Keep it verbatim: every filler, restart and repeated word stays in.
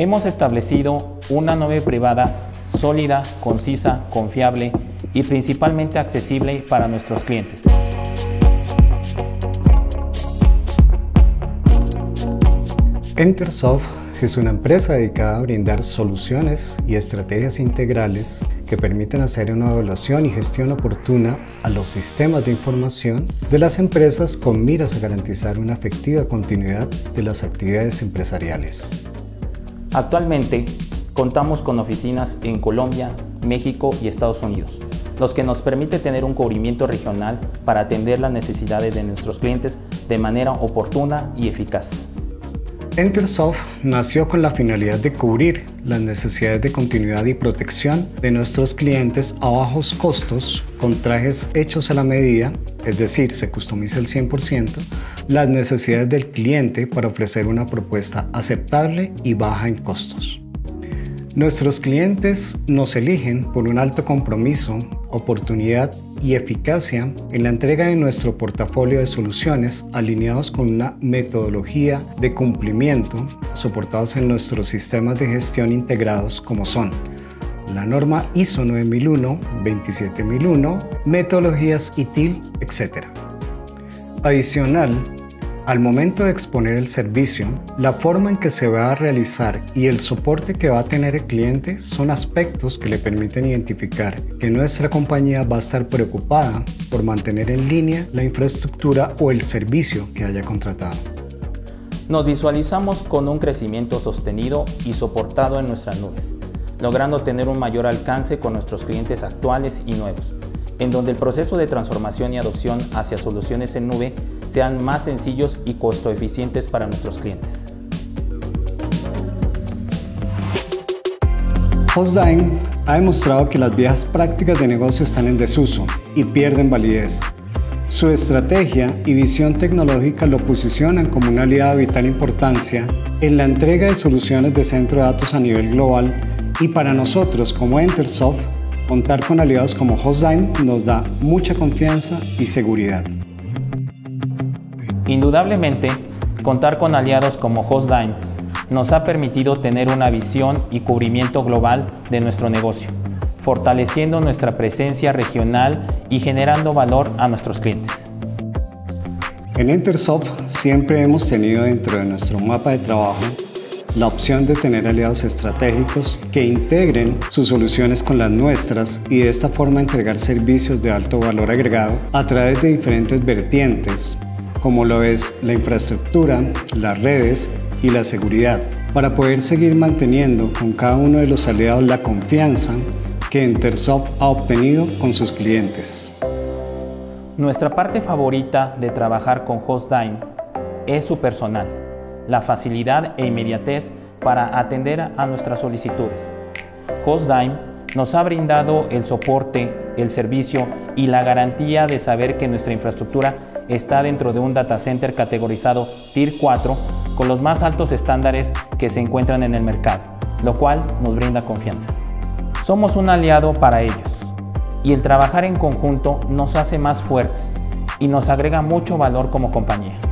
Hemos establecido una nube privada sólida, concisa, confiable y principalmente accesible para nuestros clientes. Entersoft es una empresa dedicada a brindar soluciones y estrategias integrales que permiten hacer una evaluación y gestión oportuna a los sistemas de información de las empresas con miras a garantizar una efectiva continuidad de las actividades empresariales. Actualmente contamos con oficinas en Colombia, México y Estados Unidos, los que nos permite tener un cubrimiento regional para atender las necesidades de nuestros clientes de manera oportuna y eficaz. Entersoft nació con la finalidad de cubrir las necesidades de continuidad y protección de nuestros clientes a bajos costos con trajes hechos a la medida, es decir, se customiza el cien por ciento, las necesidades del cliente para ofrecer una propuesta aceptable y baja en costos. Nuestros clientes nos eligen por un alto compromiso, oportunidad y eficacia en la entrega de nuestro portafolio de soluciones alineados con una metodología de cumplimiento soportados en nuestros sistemas de gestión integrados como son la norma I S O nueve mil uno, veintisiete mil uno, metodologías I T I L, etcétera. Adicional, al momento de exponer el servicio, la forma en que se va a realizar y el soporte que va a tener el cliente son aspectos que le permiten identificar que nuestra compañía va a estar preocupada por mantener en línea la infraestructura o el servicio que haya contratado. Nos visualizamos con un crecimiento sostenido y soportado en nuestras nubes, logrando tener un mayor alcance con nuestros clientes actuales y nuevos, en donde el proceso de transformación y adopción hacia soluciones en nube sean más sencillos y costo eficientes para nuestros clientes. Hostdine ha demostrado que las viejas prácticas de negocio están en desuso y pierden validez. Su estrategia y visión tecnológica lo posicionan como un aliado de vital importancia en la entrega de soluciones de centro de datos a nivel global, y para nosotros como Entersoft, contar con aliados como Hostdine nos da mucha confianza y seguridad. Indudablemente, contar con aliados como Hostdine nos ha permitido tener una visión y cubrimiento global de nuestro negocio, fortaleciendo nuestra presencia regional y generando valor a nuestros clientes. En Entersoft siempre hemos tenido dentro de nuestro mapa de trabajo la opción de tener aliados estratégicos que integren sus soluciones con las nuestras y de esta forma entregar servicios de alto valor agregado a través de diferentes vertientes, como lo es la infraestructura, las redes y la seguridad, para poder seguir manteniendo con cada uno de los aliados la confianza que Entersoft ha obtenido con sus clientes. Nuestra parte favorita de trabajar con Hostdine es su personal, la facilidad e inmediatez para atender a nuestras solicitudes. Hostdine nos ha brindado el soporte, el servicio y la garantía de saber que nuestra infraestructura está dentro de un data center categorizado Tier cuatro con los más altos estándares que se encuentran en el mercado, lo cual nos brinda confianza. Somos un aliado para ellos y el trabajar en conjunto nos hace más fuertes y nos agrega mucho valor como compañía.